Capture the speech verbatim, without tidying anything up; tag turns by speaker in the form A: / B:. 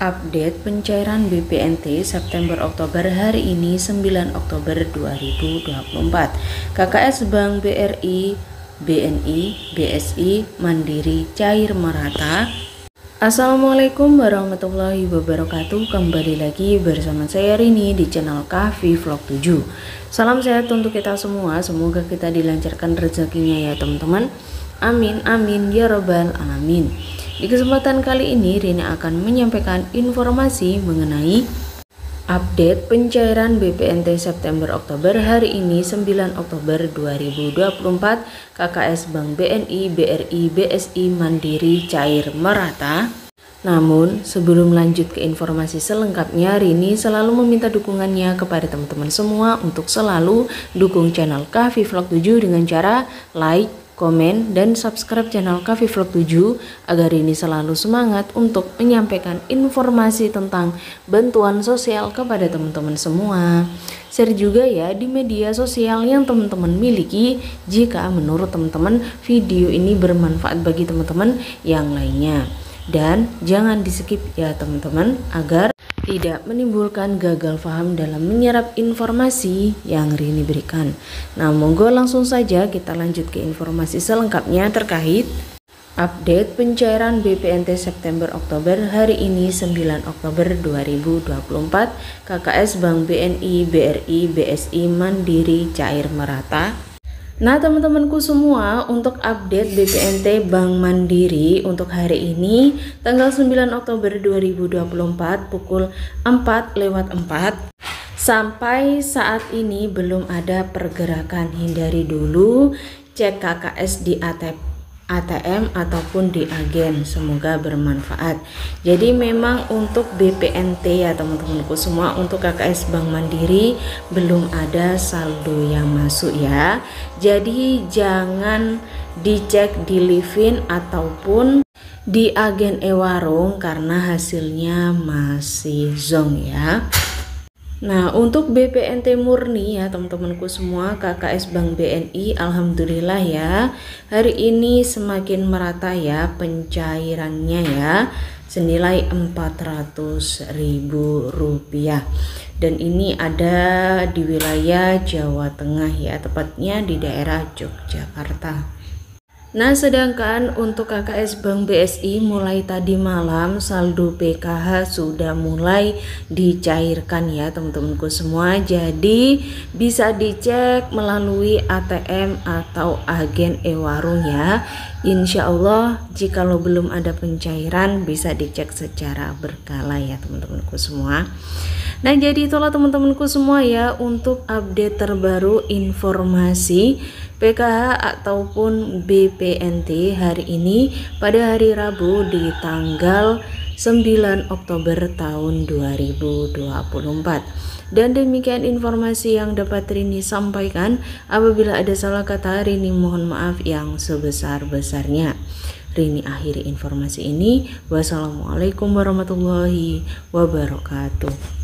A: Update pencairan B P N T September Oktober hari ini sembilan Oktober dua ribu dua puluh empat. K K S Bank B R I, B N I, B S I, Mandiri cair merata. Assalamualaikum warahmatullahi wabarakatuh. Kembali lagi bersama saya Rini di channel Kahfi Vlog tujuh. Salam sehat untuk kita semua. Semoga kita dilancarkan rezekinya ya teman-teman. Amin amin ya robbal alamin. Di kesempatan kali ini Rini akan menyampaikan informasi mengenai update pencairan B P N T September Oktober hari ini sembilan Oktober dua ribu dua puluh empat. K K S Bank B N I, B R I, B S I, Mandiri cair merata. Namun sebelum lanjut ke informasi selengkapnya, Rini selalu meminta dukungannya kepada teman-teman semua untuk selalu dukung channel Kahfi Vlog tujuh dengan cara like, komen, dan subscribe channel Kahfi Vlog tujuh agar ini selalu semangat untuk menyampaikan informasi tentang bantuan sosial kepada teman-teman semua. Share juga ya di media sosial yang teman-teman miliki jika menurut teman-teman video ini bermanfaat bagi teman-teman yang lainnya. Dan jangan di skip ya teman-teman agar tidak menimbulkan gagal paham dalam menyerap informasi yang Rini berikan. Nah, monggo langsung saja kita lanjut ke informasi selengkapnya terkait update pencairan B P N T September Oktober hari ini sembilan Oktober dua ribu dua puluh empat. K K S Bank B N I, B R I, B S I, Mandiri cair merata. Nah teman-temanku semua, untuk update B P N T Bank Mandiri untuk hari ini tanggal sembilan Oktober dua ribu dua puluh empat pukul empat lewat empat sampai saat ini belum ada pergerakan. Hindari dulu cek K K S di A T M ataupun di agen, semoga bermanfaat. Jadi memang untuk B P N T ya teman-temanku semua, untuk K K S Bank Mandiri belum ada saldo yang masuk ya. Jadi jangan dicek di Livin ataupun di agen e-warung karena hasilnya masih zonk ya. Nah, untuk B P N T murni ya teman-temanku semua, K K S Bank B N I alhamdulillah ya hari ini semakin merata ya pencairannya ya, senilai empat ratus ribu rupiah, dan ini ada di wilayah Jawa Tengah ya, tepatnya di daerah Yogyakarta. Nah, sedangkan untuk K K S Bank B S I mulai tadi malam saldo P K H sudah mulai dicairkan ya teman-temanku semua. Jadi bisa dicek melalui A T M atau agen e-warung ya. Insya Allah jika lo belum ada pencairan bisa dicek secara berkala ya teman-temanku semua. Nah, jadi itulah teman-temanku semua ya untuk update terbaru informasi P K H ataupun B P N T hari ini pada hari Rabu di tanggal sembilan Oktober tahun dua ribu dua puluh empat. Dan demikian informasi yang dapat Rini sampaikan. Apabila ada salah kata, Rini mohon maaf yang sebesar-besarnya. Rini akhiri informasi ini. Wassalamualaikum warahmatullahi wabarakatuh.